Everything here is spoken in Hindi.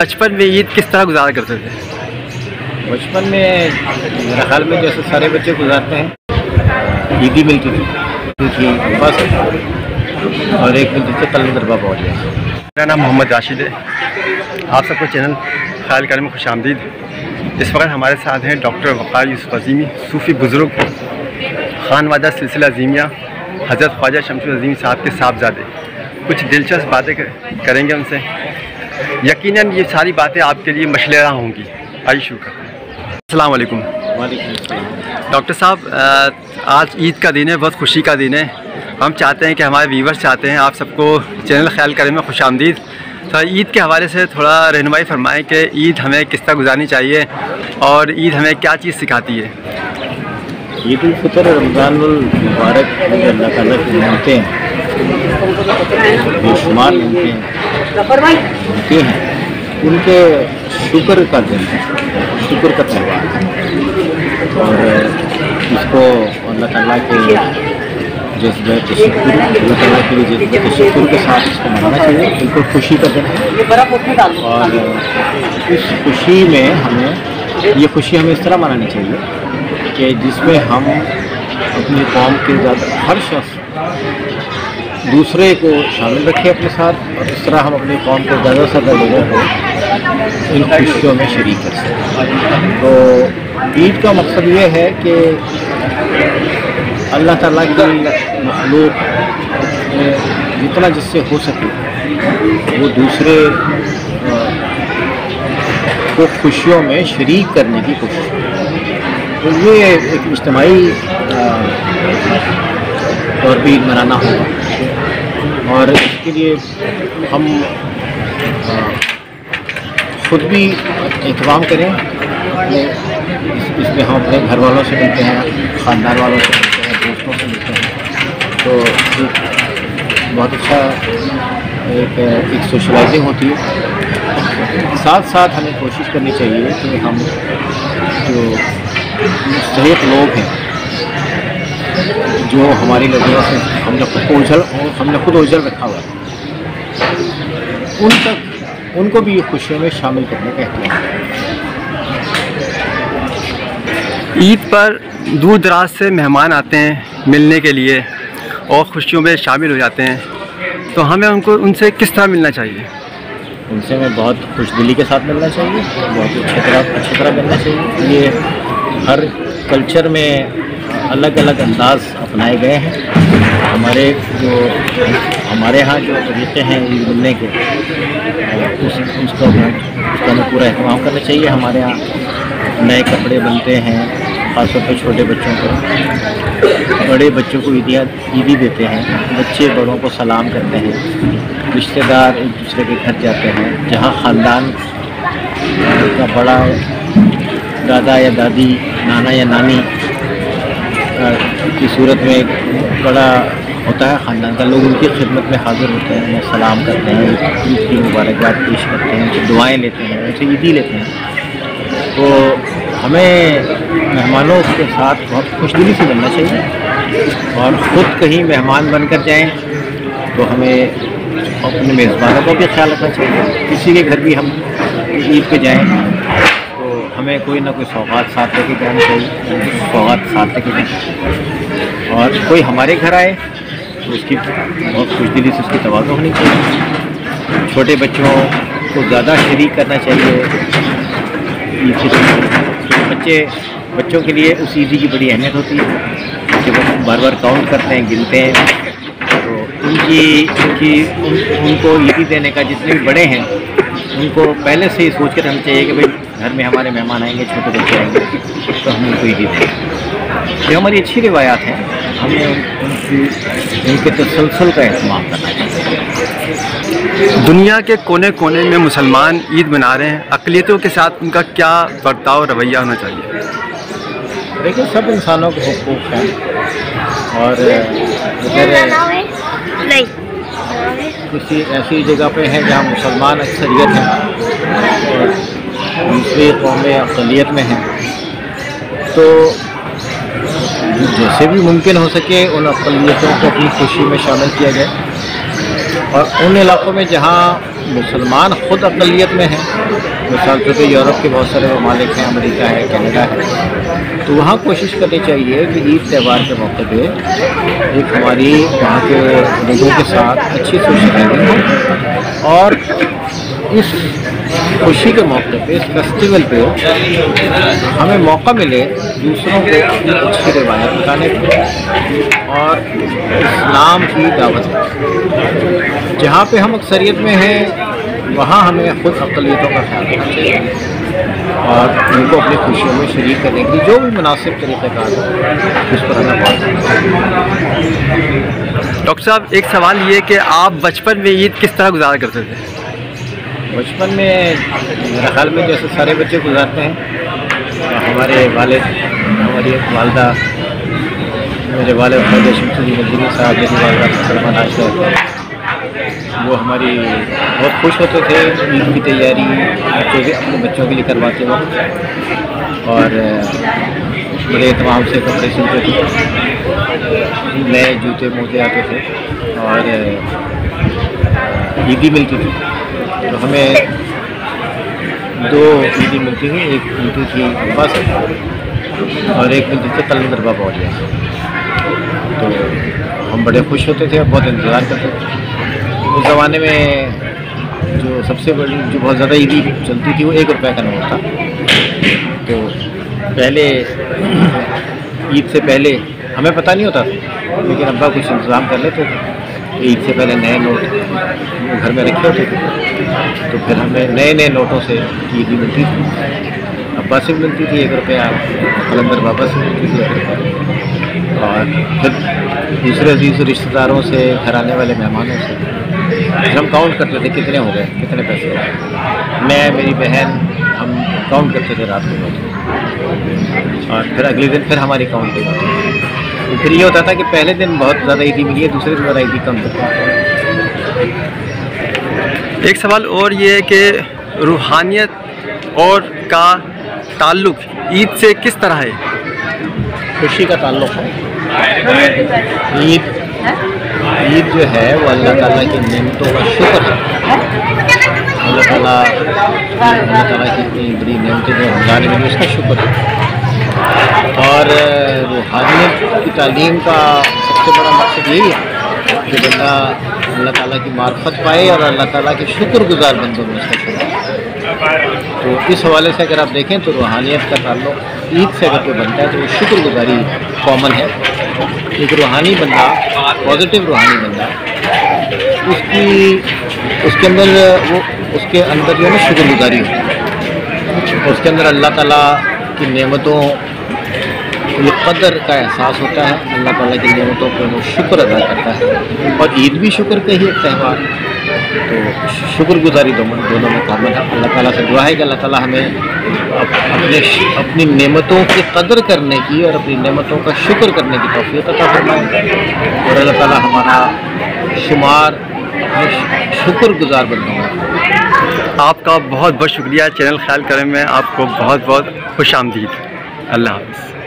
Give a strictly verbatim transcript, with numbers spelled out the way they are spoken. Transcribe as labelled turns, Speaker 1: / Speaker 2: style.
Speaker 1: बचपन में ईद किस तरह गुजारा करते थे?
Speaker 2: बचपन में मेरे ख्याल में जैसे सारे बच्चे गुजारते हैं, ईदी मिलती थी थी बस, और एक मिलती थी कलंदर बाबा वाली।
Speaker 1: मेरा नाम मोहम्मद राशिद है। आप सबको चैनल ख्याल करने में खुश आमदीद। इस वक्त हमारे साथ हैं डॉक्टर वक़ार यूसुफ अज़ीमी, सूफ़ी बुज़ुर्ग, खानवादा सिलसिला अज़ीमिया हज़रत ख्वाजा शमशुल अज़ीम साहब के साहबजादे। कुछ दिलचस्प बातें करेंगे उनसे। यकीनन ये सारी बातें आपके लिए मशलेरा होंगी। आइए शुरू करते हैं। अस्सलाम वालेकुम। डॉक्टर साहब, आज ईद का दिन है, बहुत खुशी का दिन है। हम चाहते हैं कि हमारे व्यूवर्स चाहते हैं आप सबको चैनल ख्याल करें में खुश आमदीद। तो ईद के हवाले से थोड़ा रहनुमाई फरमाएँ कि ईद हमें किस तरह गुजारनी चाहिए और ईद हमें क्या चीज़ सिखाती है।
Speaker 2: ईद उल फितर रमज़ान मुबारक अल्लाह ताला की नेमतें हैं, बेशुमार नेमतें हैं, उनके शुक्र का दिन है, शुक्र का त्यौहार है। और इसको अल्लाह ताला के जज्बे तशक्कुर, अल्लाह ताला के जज्बे तशक्कुर के साथ इसको मनाना चाहिए। बिल्कुल खुशी का दिन है और इस खुशी में हमें ये खुशी हमें इस तरह मनानी चाहिए कि जिसमें हम अपनी कौम के ज़्यादा हर शख्स दूसरे को शामिल रखें अपने साथ, और इस तरह हम अपनी कौम के ज़्यादा से ज़्यादा लोगों को इन खुशियों में शरीक कर सकें। तो ईद का मकसद ये है कि अल्लाह ताला की मखलूक में जितना जिससे हो सके वो दूसरे को खुशियों में शरीक करने की कोशिश करें। तो ये एक इज्तिमाई तौर पर ईद मनाना होगा, और इसके लिए हम खुद भी एहतमाम करें। इसमें हम अपने घर वालों से मिलते हैं, ख़ानदान वालों से मिलते हैं, दोस्तों से मिलते हैं। तो एक बहुत अच्छा एक, एक सोशलाइजिंग होती है। साथ साथ हमें कोशिश करनी चाहिए कि हम जो मुस्तहिक़ लोग हैं, जो हमारी नज़रों से हमने खुद को उजल हमने खुद उजल रखा हुआ है, उन तक उनको भी खुशियों में शामिल करने का एहतियाम करें।
Speaker 1: ईद पर दूर दराज से मेहमान आते हैं मिलने के लिए और खुशियों में शामिल हो जाते हैं, तो हमें उनको उनसे किस तरह मिलना चाहिए?
Speaker 2: उनसे हमें बहुत खुशदिली के साथ मिलना चाहिए, बहुत अच्छी तरह अच्छी तरह मिलना चाहिए। ये हर कल्चर में अलग अलग अंदाज अपनाए गए हैं। हमारे जो हमारे यहाँ जो तरीक़े हैं ईद मिलने के, उस उसका उसका हमें पूरा एहतमाम करना चाहिए। हमारे यहाँ नए कपड़े बनते हैं, ख़ासतौर पर छोटे बच्चों को, बड़े बच्चों को ईदियाँ ईदी देते हैं, बच्चे बड़ों को सलाम करते हैं, रिश्तेदार एक दूसरे के घर जाते हैं। जहाँ ख़ानदान का बड़ा दादा या दादी, नाना या नानी की सूरत में बड़ा होता है ख़ानदान का, लोग उनकी खिदमत में हाज़िर होते हैं, उन्हें सलाम करते हैं, ईद की मुबारकबाद पेश करते हैं, उनसे दुआएँ लेते हैं, उनसे ईदी लेते हैं। तो हमें मेहमानों के साथ बहुत खुशदिली से मिलना चाहिए, और ख़ुद कहीं मेहमान बनकर जाएं तो हमें अपने मेज़बानों का भी ख्याल रखना चाहिए। किसी के घर भी हम ईद पे जाएं तो हमें कोई ना कोई सौगात साथ लेके जाना चाहिए, सौगात साथ लेके जाएं। और कोई हमारे घर आए तो उसकी बहुत खुशदिली से उसकी तवाज़ुन होनी चाहिए। छोटे बच्चों को ज़्यादा शरीक करना चाहिए ईद के दिन। बच्चे बच्चों के लिए उस ईदी की बड़ी अहमियत होती है कि वो बार बार काउंट करते हैं, गिनते हैं। तो उनकी उनकी उन, उनको ईदी देने का, जितने भी बड़े हैं उनको पहले से ही सोच कर रखना चाहिए कि भाई घर में हमारे मेहमान आएंगे, छोटे बच्चे आएंगे, तो हम उनको ईदी दें। ये हमारी अच्छी रिवायात हैं, हमें उनकी उनके तसलसल का एहतमाम करना चाहिए।
Speaker 1: दुनिया के कोने कोने में मुसलमान ईद मना रहे हैं, अक़लियतों के साथ उनका क्या बर्ताव रवैया होना चाहिए?
Speaker 2: देखिए, सब इंसानों के हुकूक़ हैं, और अगर किसी ऐसी जगह पे है जहाँ मुसलमान अक्सरियत हैं और दूसरी कौमें अक़लियत में हैं, तो जैसे भी मुमकिन हो सके उन अक़लियतों को अपनी खुशी में शामिल किया जाए। और उन इलाक़ों में जहाँ मुसलमान ख़ुद अक़लियत में हैं, मिसाल के तौर यूरोप के बहुत सारे ममालिक हैं, अमेरिका है, कनाडा है, तो वहाँ कोशिश करनी चाहिए कि ईद त्यौहार के मौके पे एक हमारी वहाँ के लोगों के साथ अच्छी सोशलाइजिंग हो और इस खुशी के मौके पे, इस फेस्टिवल पे हमें मौका मिले दूसरों को अपनी अच्छी रिवायत बताने की और इस्लाम की दावत है। जहाँ पे हम अक्सरियत में हैं वहाँ हमें ख़ुद अक़लियतों का ख्याल रखना चाहिए और उनको अपनी खुशियों में शरीक करने के लिए जो भी मुनासिब तरीक़ेकार हो उस पर हमें बात करना चाहिए।
Speaker 1: डॉक्टर साहब, एक सवाल ये कि आप बचपन में ईद किस तरह गुजारा करते थे?
Speaker 2: बचपन में मेरे ख्याल में जैसे सारे बच्चे गुजारते हैं, हमारे वालिद, हमारी वालदा, मेरे वालिद ख्वाजा शमसुद्दीन नज़ीरी साहब, मेरी वालदा सलमान आशा, वो हमारी बहुत खुश होते थे ईद की तैयारी बच्चों के अपने बच्चों के लिए करवाते वक्त और बड़े एहतमाम से कपड़े सिलते थे, नए जूते मोजे आते थे और ईदी मिलती थी। तो हमें दो ईदी मिलती थी, एक मिलती थी अब्बा से और एक मिलती थी कलंदर बाबा वालिया से। तो हम बड़े खुश होते थे और बहुत इंतज़ार करते थे। उस ज़माने में जो सबसे बड़ी जो बहुत ज़्यादा ईदी चलती थी वो एक रुपये का नोट था। तो पहले ईद से पहले हमें पता नहीं होता था, लेकिन अब्बा कुछ इंतज़ाम कर लेते थे। ईद से पहले नए नोट घर में रखे होते थे, तो फिर हमें नए नए नोटों से ईदी मिलती थी। अब्बा से मिलती थी एक रुपया, कलंदर बाबा से मिलती थी एक रुपया और फिर दूसरे अजीज़ रिश्तेदारों से, घर आने वाले मेहमानों से। फिर हम काउंट करते थे कितने हो गए, कितने पैसे हो गए। मैं, मेरी बहन, हम काउंट करते थे रात को और फिर अगले दिन फिर हमारी काउंटिंग होती थी। तो फिर ये होता था कि पहले दिन बहुत ज़्यादा ईदी मिली है, दूसरे दिन ज़्यादा ईदी कम होती है।
Speaker 1: एक सवाल और ये है कि रूहानियत और का ताल्लुक़ ईद से किस तरह है?
Speaker 2: खुशी का ताल्लुक़ है। ईद ईद जो है वो अल्लाह ताला की नेमतों का शुक्र है। अल्लाह ताला अल्लाह ताला की इतनी बड़ी नेमतें जो रमज़ान में उसका शुक्र है। और रूहानियत की तालीम का सबसे बड़ा मकसद यही है कि बंदा अल्लाह ताला की मार्फत पाए और अल्लाह ताला के शुक्रगुज़ार बंदों में उसका शुक्र। तो इस हवाले से अगर आप देखें तो रूहानियत का ताल्लुक़ ईद से अगर कोई बनता है तो वो शुक्रगुज़ारी कॉमन है। एक रूहानी बंदा, पॉजिटिव रूहानी बंदा, उसकी उसके अंदर वो उसके अंदर जो है ना शुक्रगुज़ारी होती है, उसके अंदर अल्लाह ताला की नेमतों ये कदर का एहसास होता है। अल्लाह ताला की नेमतों पर वो शुक्र अदा करता है और ईद भी शुक्र का ही एक त्यौहार। तो शुक्रगुज़ारी दोनों दोनों में कामन है। अल्लाह ताला से दुआ है कि अल्लाह ताला हमें अपने अपनी नेमतों की कदर करने की और अपनी नेमतों का शुक्र करने की तौफ़ीक़ अता फरमाए और अल्लाह ताला हमारा शुमार शुक्रगुज़ार बंदों में।
Speaker 1: आपका बहुत बहुत शुक्रिया। चैनल ख्याल करें में आपको बहुत बहुत खुश आमदीद। अल्लाह हाफ़िज़।